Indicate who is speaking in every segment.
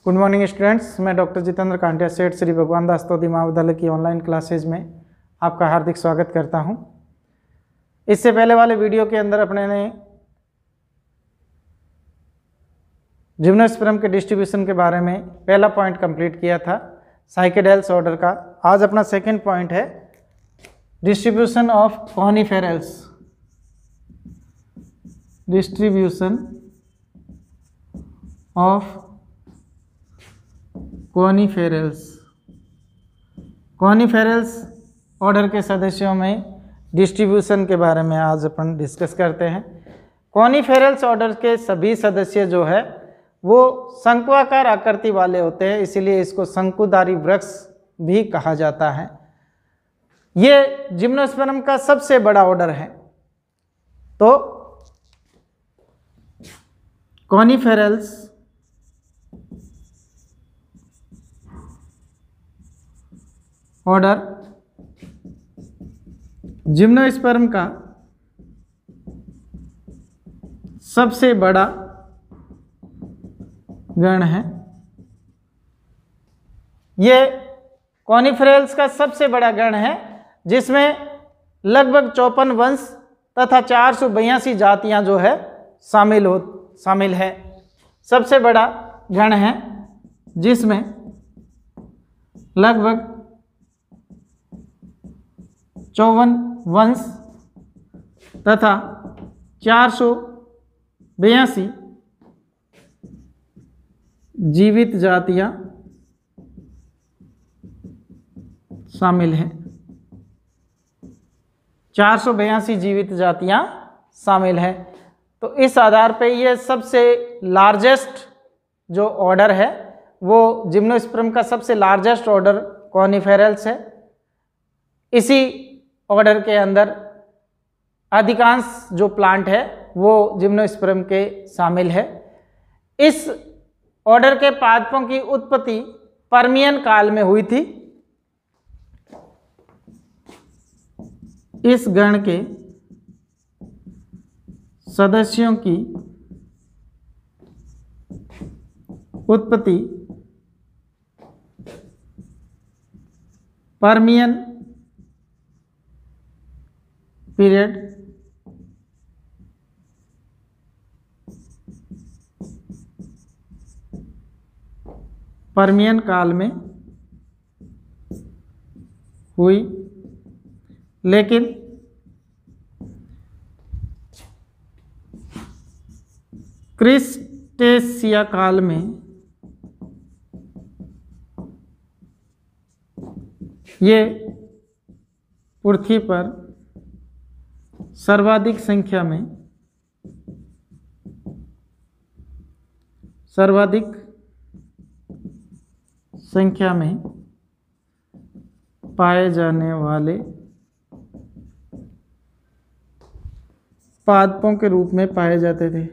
Speaker 1: Good morning students, मैं doctor Jitendra Kantiya Seth Shri भगवान दास तोदी महाविद्यालय की ऑनलाइन क्लासेज में आपका हार्दिक स्वागत करता हूं। इससे पहले वाले वीडियो के अंदर अपने ने जिम्नोस्पर्म के डिस्ट्रीब्यूशन के बारे में पहला पॉइंट कंप्लीट किया था, साइकेडेल्स ऑर्डर का। आज अपना सेकंड पॉइंट है distribution of Coniferales. Distribution of Coniferales order के सदस्यों में डिस्ट्रीब्यूशन के बारे में आज अपन डिस्कस करते हैं। कॉनिफेरल्स ऑर्डर के सभी सदस्य जो है वो शंक्वाकार आकृति वाले होते हैं, इसीलिए इसको शंकुधारी वृक्ष भी कहा जाता है। ये जिम्नोस्पर्म का सबसे बड़ा ऑर्डर है। तो कॉनिफेरल्स ऑर्डर जिम्नोस्पर्म का सबसे बड़ा गण है। ये कॉनिफेरल्स का सबसे बड़ा गण है जिसमें लगभग 54 वंश तथा 482 जातियां जो है शामिल है। सबसे बड़ा गण है जिसमें लगभग 54 वंश तथा 482 जीवित जातियां शामिल हैं। 482 जीवित जातियां शामिल हैं। तो इस आधार पे ये सबसे लार्जेस्ट जो ऑर्डर है वो जिम्नोस्पर्म का सबसे लार्जेस्ट ऑर्डर कॉनिफेरल्स है। इसी ऑर्डर के अंदर अधिकांश जो प्लांट है वो जिम्नोस्पर्म के शामिल है। इस ऑर्डर के पादपों की उत्पत्ति पर्मियन काल में हुई थी। इस गण के सदस्यों की उत्पत्ति पर्मियन पीरियड पर्मियन काल में हुई, लेकिन क्रिस्टेशिया काल में ये पृथ्वी पर सर्वाधिक संख्या में पाए जाने वाले पादपों के रूप में पाए जाते थे।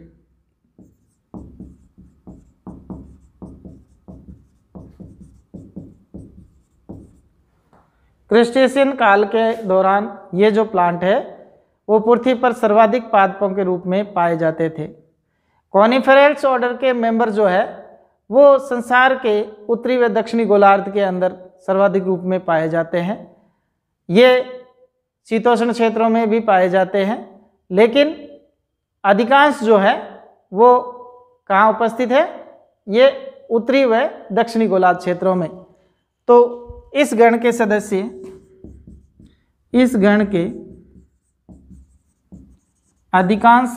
Speaker 1: क्रिस्टेशियन काल के दौरान ये जो प्लांट है वो पृथ्वी पर सर्वाधिक पादपों के रूप में पाए जाते थे। कॉनिफेरल्स ऑर्डर के मेंबर जो है वो संसार के उत्तरी व दक्षिणी गोलार्ध के अंदर सर्वाधिक रूप में पाए जाते हैं। ये शीतोष्ण क्षेत्रों में भी पाए जाते हैं, लेकिन अधिकांश जो है वो कहाँ उपस्थित है? ये उत्तरी व दक्षिणी गोलार्ध क्षेत्रों में। तो इस गण के अधिकांश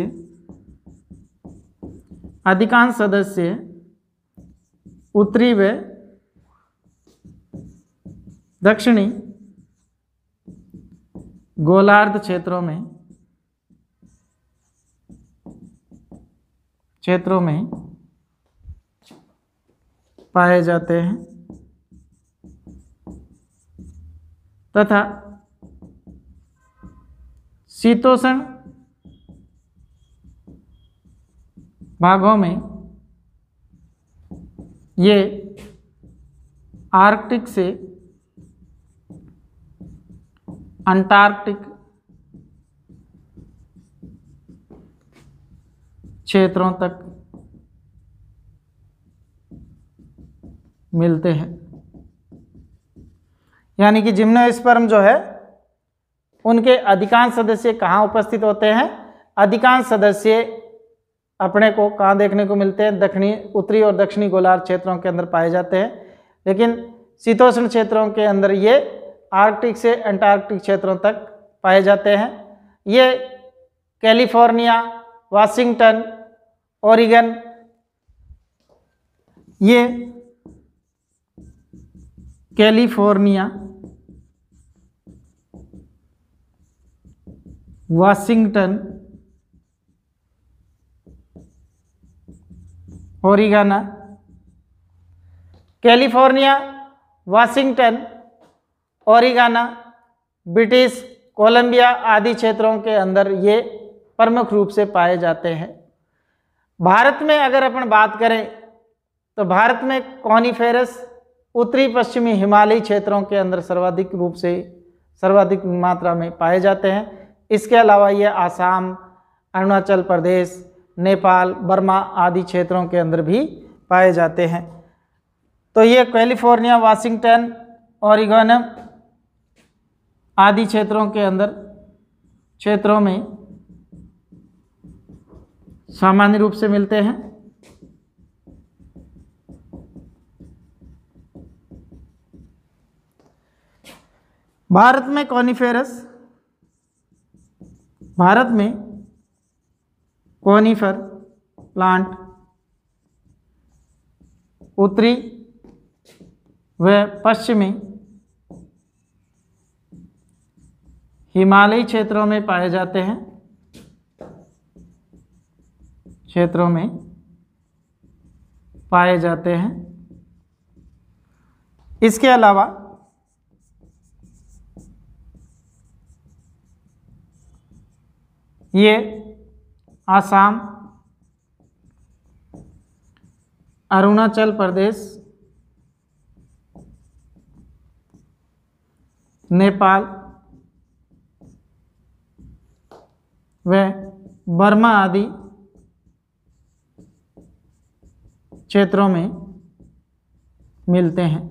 Speaker 1: सदस्य उत्तरी व दक्षिणी गोलार्ध क्षेत्रों में पाए जाते हैं तथा शीतोष्ण भागों में ये आर्कटिक से अंटार्कटिक क्षेत्रों तक मिलते हैं। यानी कि जिम्नोस्पर्म जो है उनके अधिकांश सदस्य कहाँ उपस्थित होते हैं? अधिकांश सदस्य अपने को कहाँ देखने को मिलते हैं? दक्षिणी, उत्तरी और दक्षिणी गोलार्ध क्षेत्रों के अंदर पाए जाते हैं। लेकिन शीतोष्ण क्षेत्रों के अंदर ये आर्कटिक से अंटार्कटिक क्षेत्रों तक पाए जाते हैं। ये कैलिफोर्निया, वाशिंगटन, ओरिगन, ये California, Washington, Oregon, California, Washington, Oregon, British Columbia आदि क्षेत्रों के अंदर ये प्रमुख रूप से पाए जाते हैं। भारत में अगर अपन बात करें तो भारत में कॉनिफेरस उत्तरी पश्चिमी हिमालयी क्षेत्रों के अंदर सर्वाधिक मात्रा में पाए जाते हैं। इसके अलावा ये आसाम, अरुणाचल प्रदेश, नेपाल, बर्मा आदि क्षेत्रों के अंदर भी पाए जाते हैं। तो ये कैलिफोर्निया, वाशिंगटन, ओरिगन आदि क्षेत्रों में सामान्य रूप से मिलते हैं। भारत में कॉनिफर प्लांट उत्तरी व पश्चिमी हिमालयी क्षेत्रों में पाए जाते हैं। इसके अलावा ये आसाम, अरुणाचल प्रदेश, नेपाल व बर्मा आदि क्षेत्रों में मिलते हैं।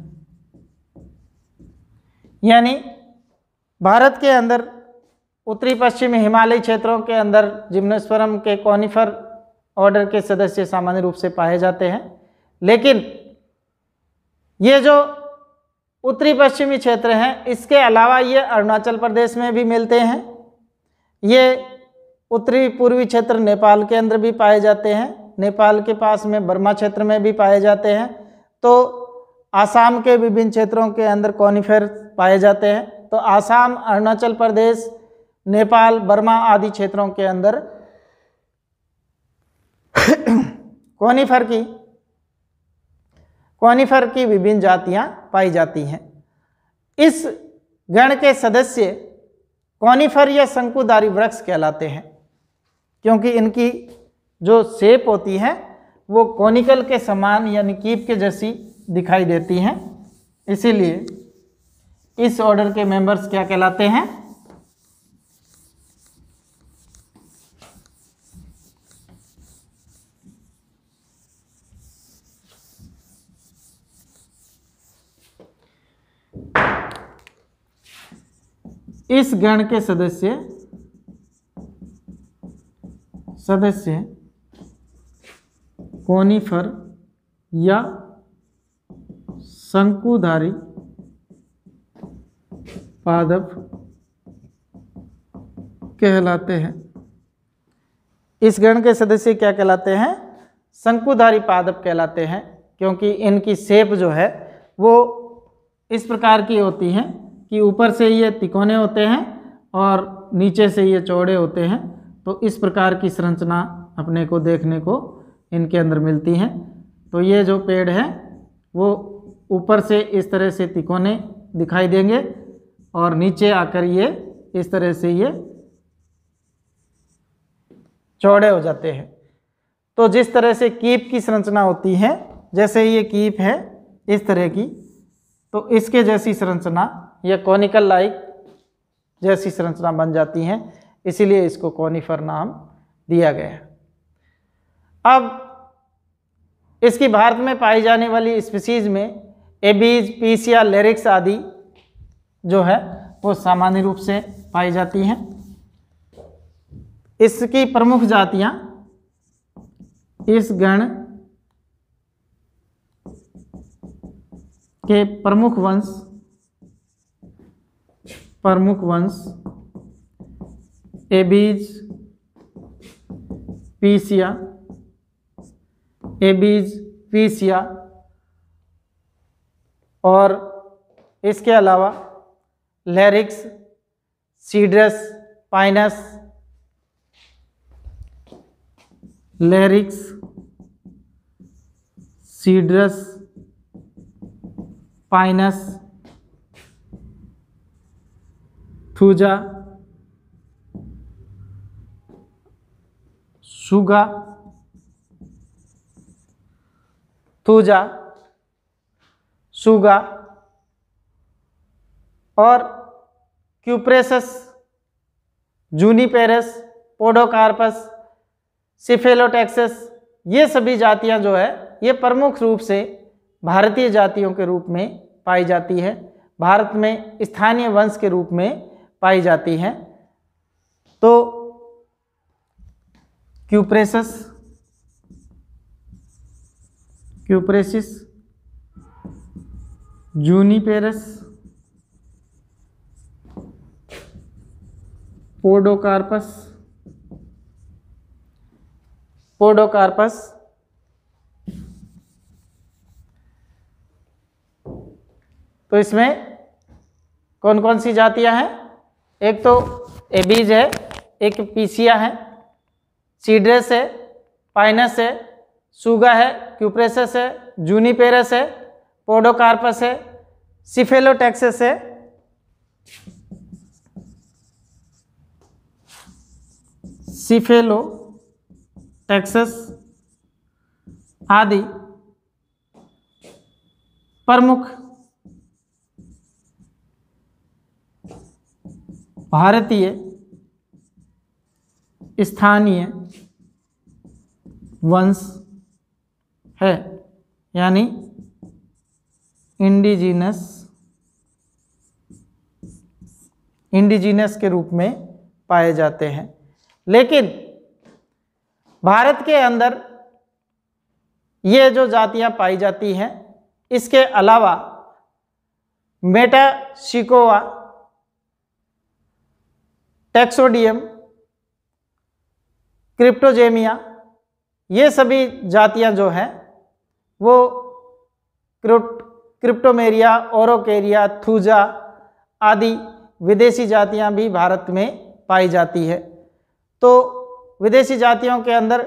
Speaker 1: यानी भारत के अंदर उत्तरी पश्चिमी हिमालयी क्षेत्रों के अंदर जिम्नोस्पर्म के कॉनिफर ऑर्डर के सदस्य सामान्य रूप से पाए जाते हैं। लेकिन ये जो उत्तरी पश्चिमी क्षेत्र हैं इसके अलावा ये अरुणाचल प्रदेश में भी मिलते हैं। ये उत्तरी पूर्वी क्षेत्र नेपाल के अंदर भी पाए जाते हैं। नेपाल के पास में बर्मा क्षेत्र में भी पाए जाते हैं। तो आसाम के विभिन्न क्षेत्रों के अंदर कॉनिफर पाए जाते हैं। तो आसाम, अरुणाचल प्रदेश, नेपाल, बर्मा आदि क्षेत्रों के अंदर कॉनिफर की विभिन्न जातियां पाई जाती हैं। इस गण के सदस्य कॉनिफर या शंकुधारी वृक्ष कहलाते हैं, क्योंकि इनकी जो शेप होती है वो कॉनिकल के समान यानी कीप के जैसी दिखाई देती हैं। इसीलिए इस ऑर्डर के मेंबर्स क्या कहलाते हैं? इस गण के सदस्य कॉनिफर या शंकुधारी पादप कहलाते हैं। इस गण के सदस्य क्या कहलाते हैं? शंकुधारी पादप कहलाते हैं, क्योंकि इनकी शेप जो है वो इस प्रकार की होती है कि ऊपर से ये तिकोने होते हैं और नीचे से ये चौड़े होते हैं। तो इस प्रकार की संरचना अपने को देखने को इनके अंदर मिलती हैं। तो ये जो पेड़ है वो ऊपर से इस तरह से तिकोने दिखाई देंगे और नीचे आकर ये इस तरह से ये चौड़े हो जाते हैं। तो जिस तरह से कीप की संरचना होती है, जैसे ये कीप है इस तरह की, तो इसके जैसी संरचना या कॉनिकल लाइक जैसी संरचना बन जाती हैं, इसीलिए इसको कॉनिफर नाम दिया गया है। अब इसकी भारत में पाई जाने वाली स्पीसीज में एबीज, पीसिया, लेरिक्स आदि जो है वो सामान्य रूप से पाई जाती हैं। इसकी प्रमुख जातियां इस गण के प्रमुख वंश एबीज, पीसिया और इसके अलावा लेरिक्स, सीड्रस, पाइनस, थूजा, सूगा और क्यूप्रेसस, जूनिपेरस, पोडोकार्पस, सिफेलोटेक्सस, ये सभी जातियां जो है ये प्रमुख रूप से भारतीय जातियों के रूप में पाई जाती है, भारत में स्थानीय वंश के रूप में पाई जाती हैं। तो क्यूप्रेसिस, जूनिपेरस, पोडोकार्पस तो इसमें कौन कौन सी जातियां हैं? एक तो एबीज है, एक पीसिया है, सीड्रस है, पाइनस है, सूगा है, क्यूप्रेसस है, जूनिपेरस है, पोडोकार्पस है, सिफेलोटेक्सस है, सिफेलोटेक्सस आदि प्रमुख भारतीय स्थानीय वंश है, यानी इंडिजीनस के रूप में पाए जाते हैं। लेकिन भारत के अंदर ये जो जातियां पाई जाती हैं, इसके अलावा मेटासिकोआ, टेक्सोडियम, क्रिप्टोजेमिया, ये सभी जातियां जो हैं वो क्रिप्टोमेरिया, ओरोकेरिया, थूजा आदि विदेशी जातियां भी भारत में पाई जाती है। तो विदेशी जातियों के अंदर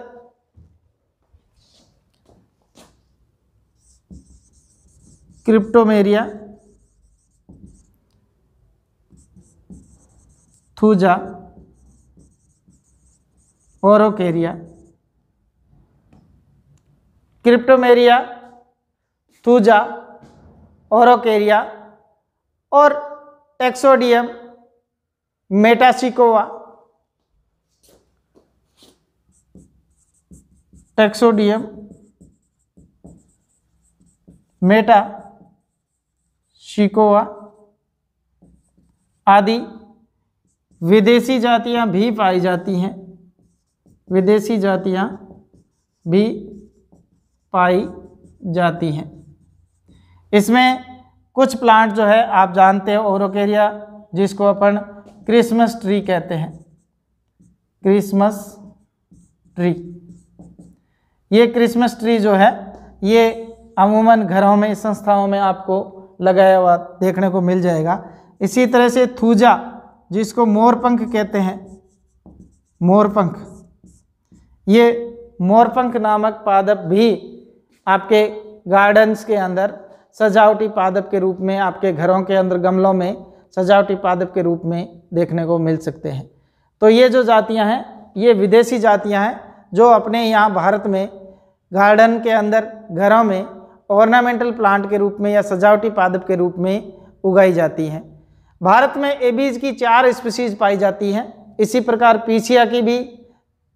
Speaker 1: Cryptomeria, Thuja, Araucaria, Cryptomeria, Thuja, Araucaria और टेक्सोडियम, मेटासिकोआ, मेटासिकोआ आदि विदेशी जातियां भी पाई जाती हैं, विदेशी जातियां भी पाई जाती हैं। इसमें कुछ प्लांट जो है आप जानते हैं, ओरोकेरिया जिसको अपन क्रिसमस ट्री कहते हैं, क्रिसमस ट्री, ये क्रिसमस ट्री जो है ये अमूमन घरों में, संस्थाओं में आपको लगाया हुआ देखने को मिल जाएगा। इसी तरह से थूजा जिसको मोरपंख कहते हैं, मोरपंख, ये मोरपंख नामक पादप भी आपके गार्डन्स के अंदर सजावटी पादप के रूप में, आपके घरों के अंदर गमलों में सजावटी पादप के रूप में देखने को मिल सकते हैं। तो ये जो जातियां हैं ये विदेशी जातियां हैं जो अपने यहाँ भारत में गार्डन के अंदर, घरों में ऑर्नामेंटल प्लांट के रूप में या सजावटी पादप के रूप में उगाई जाती हैं। भारत में एबीज की 4 स्पीसीज पाई जाती हैं। इसी प्रकार पीसिया की भी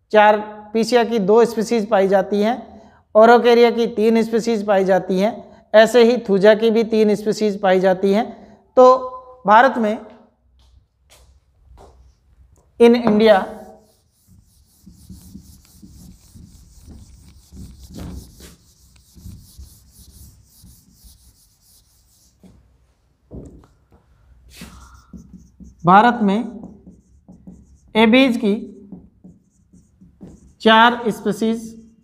Speaker 1: 2 स्पीसीज पाई जाती हैं, ओरोकेरिया की 3 स्पीसीज पाई जाती हैं, ऐसे ही थूजा की भी 3 स्पीसीज पाई जाती हैं। तो भारत में इन इंडिया भारत में एबीज की 4 स्पीसीज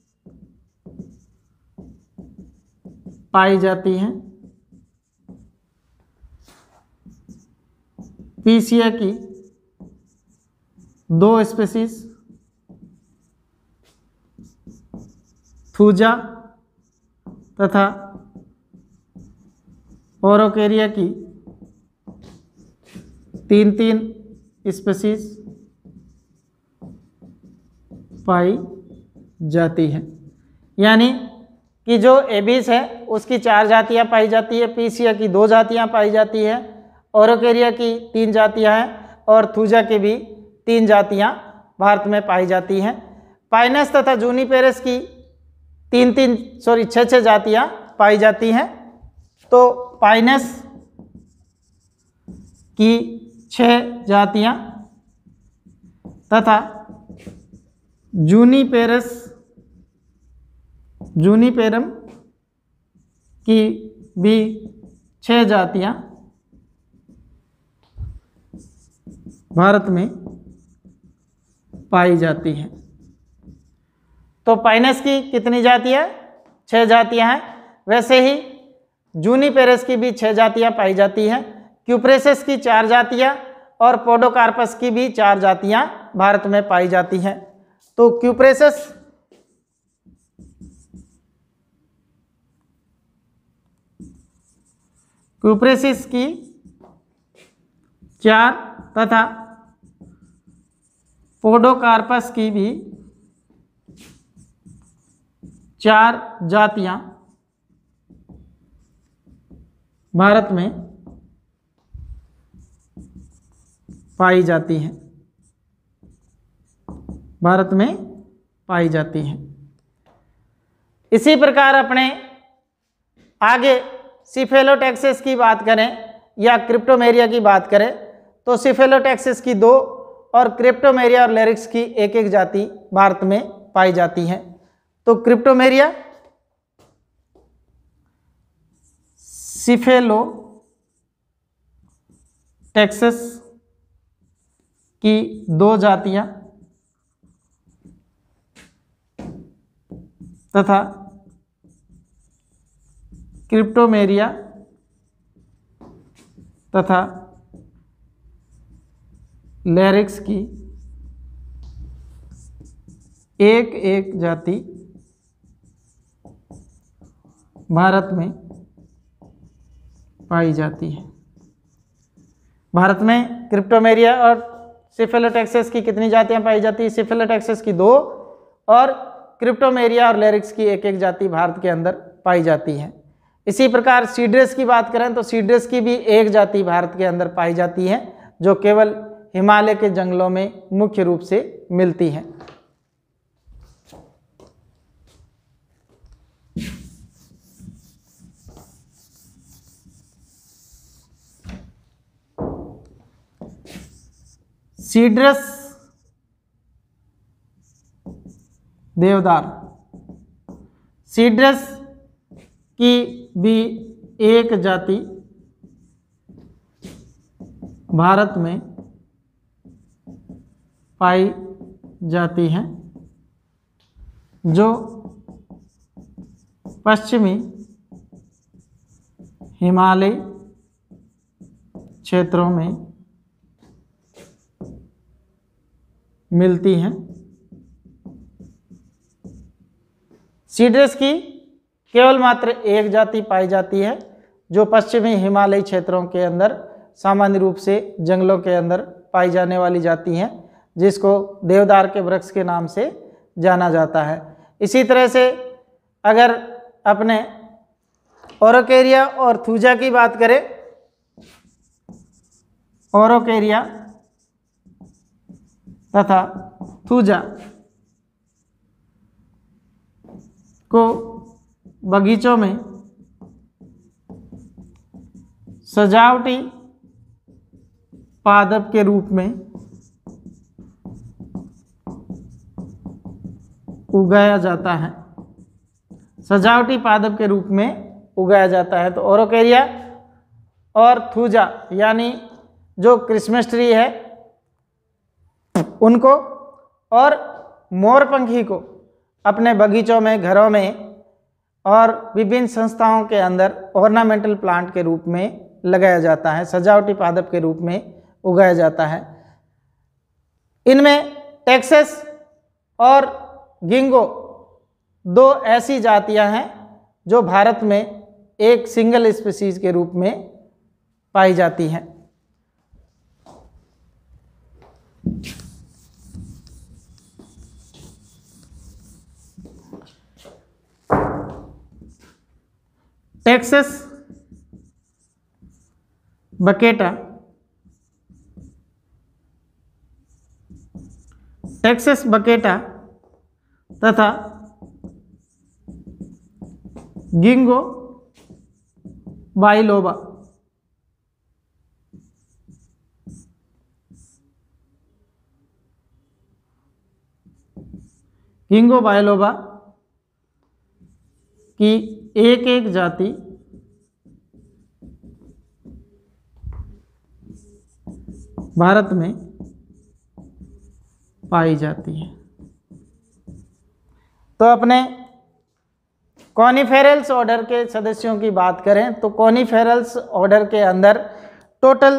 Speaker 1: पाई जाती हैं। पीसिया की 2 स्पीसीज, थूजा तथा ओरोकेरिया की 3 स्पीसीज पाई जाती है। यानी कि जो एबीस है उसकी 4 जातियां पाई जाती है, पीसिया की 2 जातियां पाई जाती है, ओरोकेरिया की 3 जातियां हैं और थूजा की भी 3 जातियां भारत में पाई जाती हैं। पाइनस तथा जूनिपेरस की 6 जातियां पाई जाती हैं। तो पाइनस की 6 जातियां तथा जूनिपेरम की भी 6 जातियां भारत में पाई जाती हैं। तो पाइनस की कितनी जातियां? 6 जातियां हैं। वैसे ही जूनिपेरस की भी 6 जातियां पाई जाती हैं। क्यूप्रेसिस की 4 जातियां और पोडोकार्पस की भी 4 जातियां भारत में पाई जाती हैं। तो क्यूप्रेसिस की 4 तथा पोडोकार्पस की भी 4 जातियां भारत में पाई जाती हैं। भारत में पाई जाती हैं। इसी प्रकार अपने आगे सिफेलोटैक्सिस की बात करें या क्रिप्टोमेरिया की बात करें तो सिफेलोटैक्सिस की 2 और क्रिप्टोमेरिया और लेरिक्स की 1 जाति भारत में पाई जाती हैं। तो क्रिप्टोमेरिया सिफेलोटैक्सिस की 2 जातियां तथा क्रिप्टोमेरिया तथा लेरिक्स की 1 जाति भारत में पाई जाती है। भारत में क्रिप्टोमेरिया और सिफेलोटैक्सिस की कितनी जातियां पाई जाती है? सिफेलोटैक्सिस की 2 और क्रिप्टोमेरिया और लेरिक्स की 1 जाति भारत के अंदर पाई जाती है। इसी प्रकार सीड्रेस की बात करें तो सीड्रेस की भी 1 जाति भारत के अंदर पाई जाती है जो केवल हिमालय के जंगलों में मुख्य रूप से मिलती है। सीड्रस देवदार, सीड्रस की भी 1 जाति भारत में पाई जाती है जो पश्चिमी हिमालय क्षेत्रों में मिलती हैं। सीड्रस की केवल मात्र 1 जाति पाई जाती है जो पश्चिमी हिमालयी क्षेत्रों के अंदर सामान्य रूप से जंगलों के अंदर पाई जाने वाली जाति है जिसको देवदार के वृक्ष के नाम से जाना जाता है। इसी तरह से अगर अपने ओरोकेरिया और थूजा की बात करें, ओरोकेरिया तथा थूजा को बगीचों में सजावटी पादप के रूप में उगाया जाता है, सजावटी पादप के रूप में उगाया जाता है। तो ओरोकेरिया और थूजा यानी जो क्रिसमस ट्री है उनको और मोरपंखी को अपने बगीचों में, घरों में और विभिन्न संस्थाओं के अंदर ऑर्नामेंटल प्लांट के रूप में लगाया जाता है, सजावटी पादप के रूप में उगाया जाता है। इनमें टेक्सास और गिंगो दो ऐसी जातियां हैं जो भारत में एक सिंगल स्पीसीज के रूप में पाई जाती हैं। टेक्सास बकेटा, टेक्सास बकेटा तथा गिंगो बाइलोबा गिंगो बाइलोबा की एक एक जाति भारत में पाई जाती है। तो अपने कॉनिफेरल्स ऑर्डर के सदस्यों की बात करें तो कॉनिफेरल्स ऑर्डर के अंदर टोटल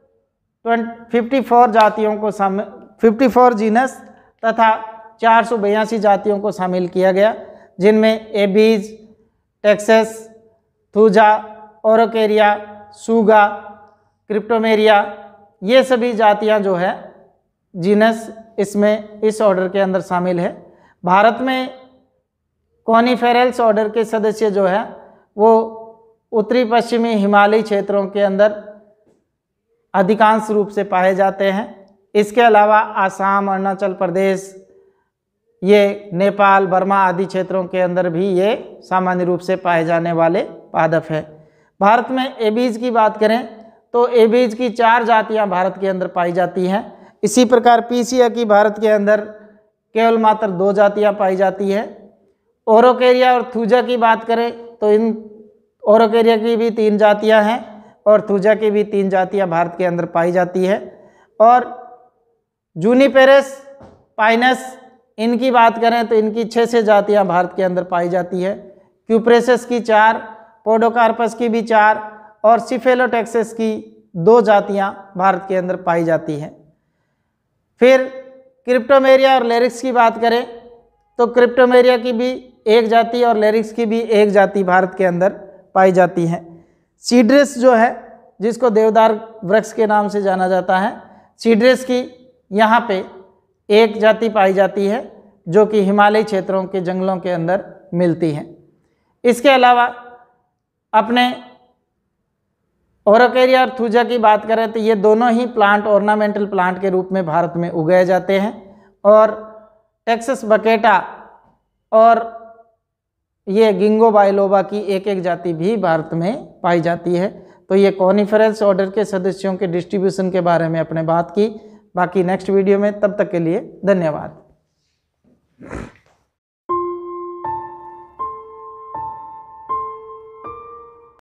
Speaker 1: 54 जातियों को 54 जीनस तथा 482 जातियों को शामिल किया गया, जिनमें एबीज, टेक्सास, थूजा, ओरोकेरिया, सूगा, क्रिप्टोमेरिया, ये सभी जातियां जो है जीनस इसमें इस ऑर्डर के अंदर शामिल है। भारत में कॉनिफेरल्स ऑर्डर के सदस्य जो है वो उत्तरी पश्चिमी हिमालयी क्षेत्रों के अंदर अधिकांश रूप से पाए जाते हैं। इसके अलावा आसाम, अरुणाचल प्रदेश, ये नेपाल, बर्मा आदि क्षेत्रों के अंदर भी ये सामान्य रूप से पाए जाने वाले पादप है। भारत में एबीज की बात करें तो एबीज की 4 जातियां भारत के अंदर पाई जाती हैं। इसी प्रकार पीसिया की भारत के अंदर केवल मात्र 2 जातियां पाई जाती है। ओरोकेरिया और थूजा की बात करें तो इन ओरोकेरिया की भी 3 जातियां हैं और थूजा की भी 3 जातियां भारत के अंदर पाई जाती है। और जूनिपेरस, पाइनस, इनकी बात करें तो इनकी 6 से जातियां भारत के अंदर पाई जाती है। क्यूप्रेसस की 4, पोडोकार्पस की भी 4 और सिफेलोटेक्सस की 2 जातियां भारत के अंदर पाई जाती हैं। फिर क्रिप्टोमेरिया और लेरिक्स की बात करें तो क्रिप्टोमेरिया की भी 1 जाति और लेरिक्स की भी 1 जाति भारत के अंदर पाई जाती हैं। सीड्रेस जो है, जिसको देवदार वृक्ष के नाम से जाना जाता है, सीड्रेस की यहाँ पे 1 जाति पाई जाती है जो कि हिमालयी क्षेत्रों के जंगलों के अंदर मिलती है। इसके अलावा अपने ओरोकेरिया और थूजा की बात करें तो ये दोनों ही प्लांट ऑर्नामेंटल प्लांट के रूप में भारत में उगाए जाते हैं। और टेक्सास बकेटा और ये गिंगो बाइलोबा की 1 जाति भी भारत में पाई जाती है। तो ये कॉनिफेरल्स ऑर्डर के सदस्यों के डिस्ट्रीब्यूशन के बारे में अपने बात की। बाकी नेक्स्ट वीडियो में, तब तक के लिए धन्यवाद।